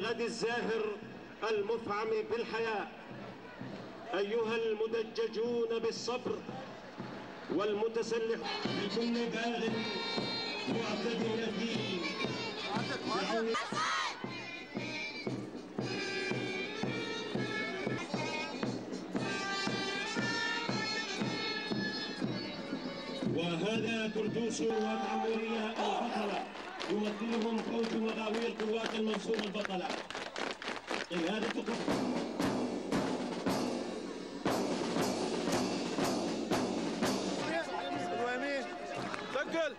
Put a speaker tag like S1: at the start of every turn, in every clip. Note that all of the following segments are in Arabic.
S1: الغد الزاهر المفعم بالحياة، أيها المدججون بالصبر والمتسلح بكل باغ معتد أثيم، وهذا كردوس وعمورية البطلة يمثلهم فوج مغاوي القوات المنصورة البطلة. قيادة
S2: إبراهيم سجل.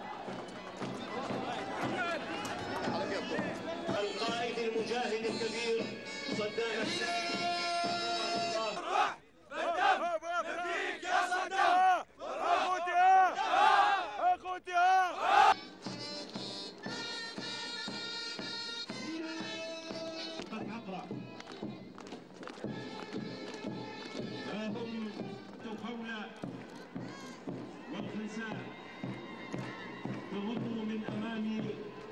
S1: القائد المجاهد الكبير صدام حسين.
S2: بديك يا صدام. اخوتي
S1: هم تخولى والخنساء تغض من أمامي.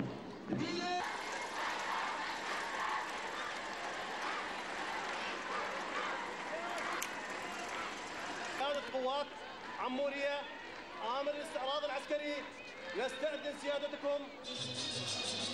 S3: قيادة قوات عمورية آمر الاستعراض العسكري، نستأذن سيادتكم